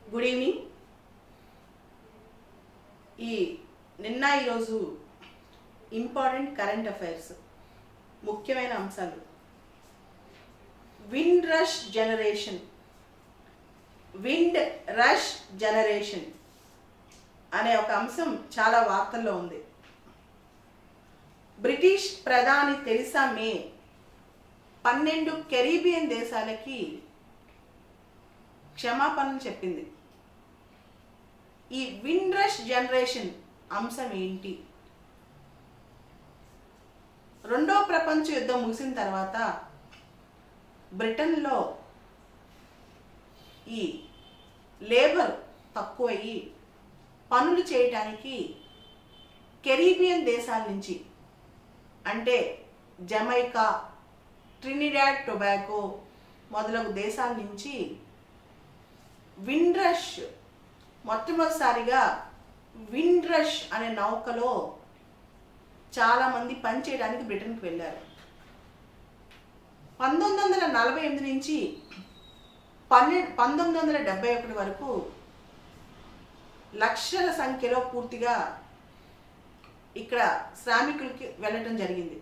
Good evening. ఈరోజు important current affairs ముఖ్యమైన అంశాలు. విండ్ రష్ జనరేషన్ అనే ఒక అంశం చాలా వార్తల్లో ఉంది. బ్రిటిష్ ప్రధాని తెరిసా మే 12 కెరీబియన్ దేశాలకి క్షమాపణలు చెప్పింది. ఈ విండ్ రష్ జనరేషన్ అంశం ఏంటి? రెండో ప్రపంచ యుద్ధం ముగిసిన తర్వాత బ్రిటన్లో ఈ లేబర్ తక్కువయ్యి పనులు చేయటానికి కెరీబియన్ దేశాల నుంచి అంటే జమైకా, ట్రినిడాడ్ టొబాగో మొదలగు దేశాల నుంచి విండ్ రష్ మొట్టమొదటిసారిగా విండ్ రష్ అనే నౌకలో చాలామంది పనిచేయడానికి బ్రిటన్కి వెళ్ళారు. 1948 నుంచి 1971 వరకు లక్షల సంఖ్యలో పూర్తిగా ఇక్కడ శ్రామికులకి వెళ్ళటం జరిగింది.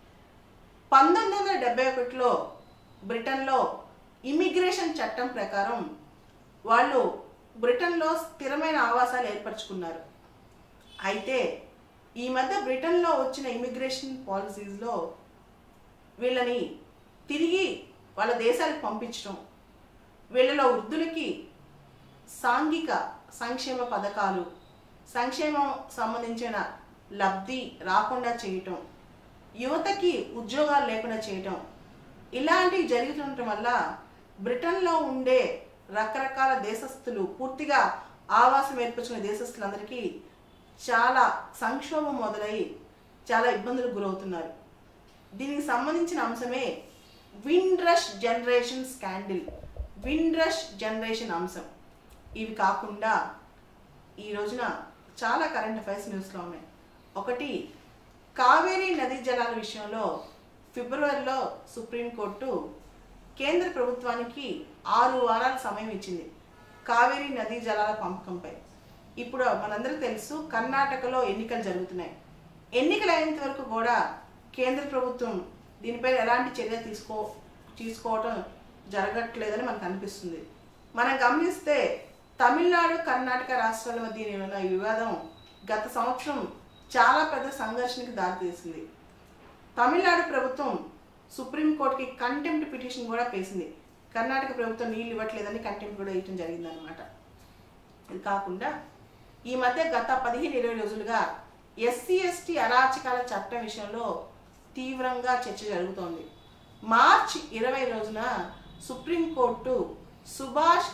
1971లో బ్రిటన్లో ఇమిగ్రేషన్ చట్టం ప్రకారం వాళ్ళు బ్రిటన్లో స్థిరమైన ఆవాసాలు ఏర్పరచుకున్నారు. అయితే ఈ మధ్య బ్రిటన్లో వచ్చిన ఇమిగ్రేషన్ పాలసీస్లో వీళ్ళని తిరిగి వాళ్ళ దేశాలకు పంపించడం, వీళ్ళలో వృద్ధులకి సాంఘిక సంక్షేమ పథకాలు, సంక్షేమం సంబంధించిన లబ్ధి రాకుండా చేయటం, యువతకి ఉద్యోగాలు లేకుండా చేయటం, ఇలాంటివి జరుగుతుండటం వల్ల బ్రిటన్లో ఉండే రకరకాల దేశస్థులు, పూర్తిగా ఆవాసం ఏర్పరచుకునే దేశస్థులందరికీ చాలా సంక్షోభం మొదలై చాలా ఇబ్బందులకు గురవుతున్నారు. దీనికి సంబంధించిన అంశమే Windrush generation scandal, Windrush generation అంశం. ఇవి కాకుండా ఈ రోజున చాలా కరెంట్ అఫైర్స్ న్యూస్లో ఉన్నాయి. ఒకటి, కావేరీ నదీ జలాల విషయంలో ఫిబ్రవరిలో సుప్రీంకోర్టు కేంద్ర ప్రభుత్వానికి 6 వారాల సమయం ఇచ్చింది కావేరీ నదీ జలాల పంపకంపై. ఇప్పుడు మనందరికీ తెలుసు, కర్ణాటకలో ఎన్నికలు జరుగుతున్నాయి. ఎన్నికలు అయినంత వరకు కూడా కేంద్ర ప్రభుత్వం దీనిపై ఎలాంటి చర్య తీసుకోవటం జరగట్లేదని మనకు అనిపిస్తుంది. మనం గమనిస్తే తమిళనాడు, కర్ణాటక రాష్ట్రాల మధ్య ఉన్న ఈ వివాదం గత సంవత్సరం చాలా పెద్ద సంఘర్షణకి దారితీసింది. తమిళనాడు ప్రభుత్వం సుప్రీంకోర్టుకి కంటెంప్ట్ పిటిషన్ కూడా వేసింది. కర్ణాటక ప్రభుత్వం నీళ్ళు ఇవ్వట్లేదని కంటెంప్ట్ కూడా వేయటం జరిగిందనమాట. ఇది కాకుండా ఈ మధ్య గత 15-20 రోజులుగా SC/ST అరాచకాల చట్టం విషయంలో తీవ్రంగా చర్చ జరుగుతోంది. మార్చి 20 రోజున supreme court Subhash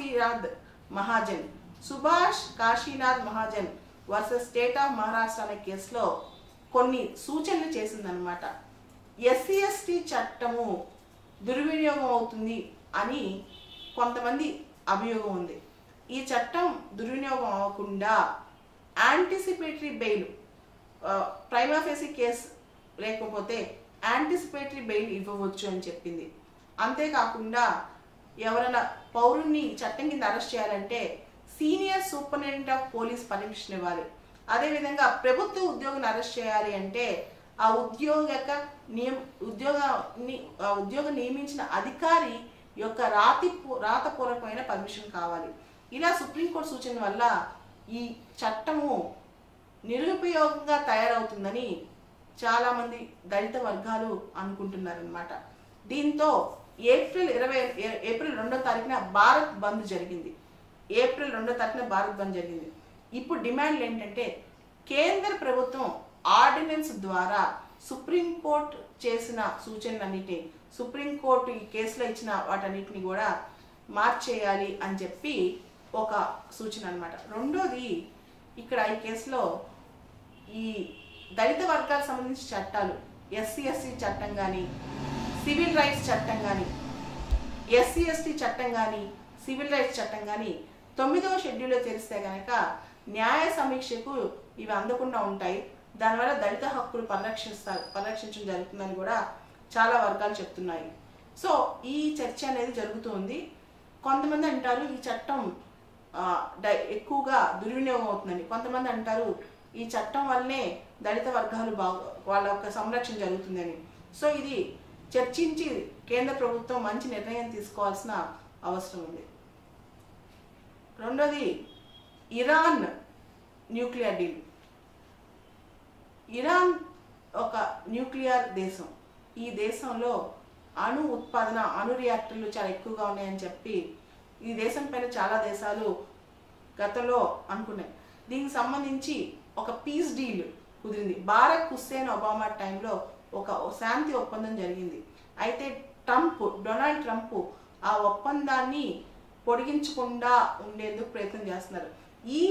Kashinath Mahajan versus state of Maharashtra అనే కేసులో కొన్ని సూచనలు చేసిందనమాట. SC/ST చట్టము దుర్వినియోగం అవుతుంది అని కొంతమంది అభియోగం ఉంది. ఈ చట్టం దుర్వినియోగం అవ్వకుండా anticipatory bail, prima facie case లేకపోతే యాంటిసిపేటరీ బెయిల్ ఇవ్వవచ్చు అని చెప్పింది. అంతేకాకుండా ఎవరైనా పౌరుణ్ణి చట్టం కింద అరెస్ట్ చేయాలంటే senior superintendent of police permission ఇవ్వాలి. అదేవిధంగా ప్రభుత్వ ఉద్యోగిని అరెస్ట్ చేయాలి అంటే ఆ ఉద్యోగం నియమించిన అధికారి యొక్క రాతపూర్వకమైన పర్మిషన్ కావాలి. ఇలా సుప్రీంకోర్టు సూచన వల్ల ఈ చట్టము నిరుపయోగంగా తయారవుతుందని చాలామంది దళిత వర్గాలు అనుకుంటున్నారన్నమాట. దీంతో ఏప్రిల్ 2వ తారీఖున భారత్ బంద్ జరిగింది. ఇప్పుడు డిమాండ్లు ఏంటంటే కేంద్ర ప్రభుత్వం ఆర్డినెన్స్ ద్వారా సుప్రీంకోర్టు చేసిన సూచనలన్నిటినీ, సుప్రీంకోర్టు ఈ కేసులో ఇచ్చిన వాటన్నిటిని కూడా మార్చేయాలి అని చెప్పి ఒక సూచన అనమాట. రెండోది, ఇక్కడ ఈ కేసులో ఈ దళిత వర్గాలకు సంబంధించిన చట్టాలు, SC/ST చట్టం కానీ, సివిల్ రైట్స్ చట్టం కానీ, SC/ST చట్టం కానీ, సివిల్ రైట్స్ చట్టం కానీ 9వ షెడ్యూల్లో చేరిస్తే కనుక న్యాయ సమీక్షకు ఇవి అందకుండా ఉంటాయి. దానివల్ల దళిత హక్కులు పరిరక్షించడం జరుగుతుందని కూడా చాలా వర్గాలు చెప్తున్నాయి. సో ఈ చర్చ అనేది జరుగుతుంది. కొంతమంది అంటారు ఈ చట్టం ఎక్కువగా దుర్వినియోగం అవుతుందని కొంతమంది అంటారు. ఈ చట్టం వల్లనే దళిత వర్గాలు వాళ్ళ యొక్క సంరక్షణ జరుగుతుందని. సో ఇది చర్చించి కేంద్ర ప్రభుత్వం మంచి నిర్ణయం తీసుకోవాల్సిన అవసరం ఉంది. రెండోది ఇరాన్ న్యూక్లియర్ డీల్. ఇరాన్ ఒక న్యూక్లియర్ దేశం. ఈ దేశంలో అణు ఉత్పాదన, అణు రియాక్టర్లు చాలా ఎక్కువగా ఉన్నాయని చెప్పి ఈ దేశం పైన చాలా దేశాలు గతంలో అనుకున్నాయి. దీనికి సంబంధించి ఒక పీస్ డీల్ కుదిరింది. బారక్ హుస్సేన్ ఒబామా టైంలో ఒక శాంతి ఒప్పందం జరిగింది. అయితే డొనాల్డ్ ట్రంప్ ఆ ఒప్పందాన్ని పొడిగించకుండా ఉండేందుకు ప్రయత్నం చేస్తున్నారు. ఈ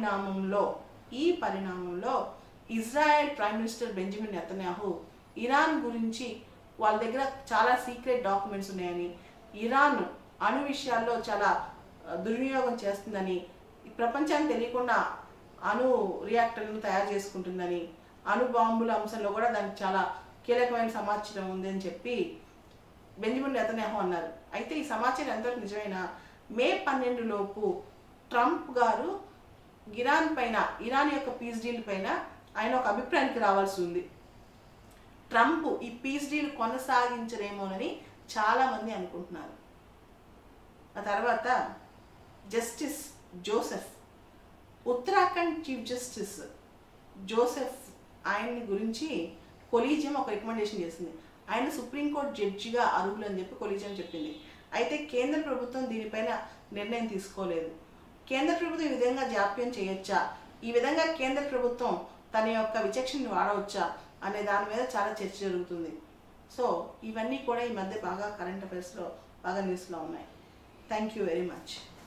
పరిణామంలో Israel prime minister Benjamin Netanyahu Iran గురించి వాళ్ళ దగ్గర చాలా సీక్రెట్ డాక్యుమెంట్స్ ఉన్నాయని, ఇరాన్ అణు విషయాల్లో చాలా దుర్వినియోగం చేస్తుందని, ప్రపంచానికి తెలియకుండా అణు రియాక్టర్లను తయారు చేసుకుంటుందని, అణు బాంబుల అంశంలో కూడా దానికి చాలా కీలకమైన సమాచారం ఉందని చెప్పి బెంజమిన్ నెతన్యాహు అన్నారు. అయితే ఈ సమాచారం ఎంతవరకు నిజమైనా మే 12 లోపు ట్రంప్ గారు ఇరాన్ యొక్క పీస్ డీల్ పైన ఆయన ఒక అభిప్రాయానికి రావాల్సి ఉంది. ట్రంప్ ఈ పీస్ డీల్ కొనసాగించరేమోనని చాలా మంది అనుకుంటున్నారు. ఆ తర్వాత justice Joseph, Uttarakhand chief justice Joseph, ఆయన్ని గురించి కొలీజియం ఒక రికమెండేషన్ చేసింది. ఆయన సుప్రీంకోర్టు జడ్జిగా అర్హులు అని చెప్పి కొలీజియం చెప్పింది. అయితే కేంద్ర ప్రభుత్వం దీనిపైన నిర్ణయం తీసుకోలేదు. కేంద్ర ప్రభుత్వం ఈ విధంగా జాప్యం చేయొచ్చా, ఈ విధంగా కేంద్ర ప్రభుత్వం తన యొక్క విచక్షణని వాడవచ్చా అనే దాని మీద చాలా చర్చ జరుగుతుంది. సో ఇవన్నీ కూడా ఈ మధ్య బాగా కరెంట్ అఫైర్స్లో బాగా న్యూస్లో ఉన్నాయి. Thank you very much.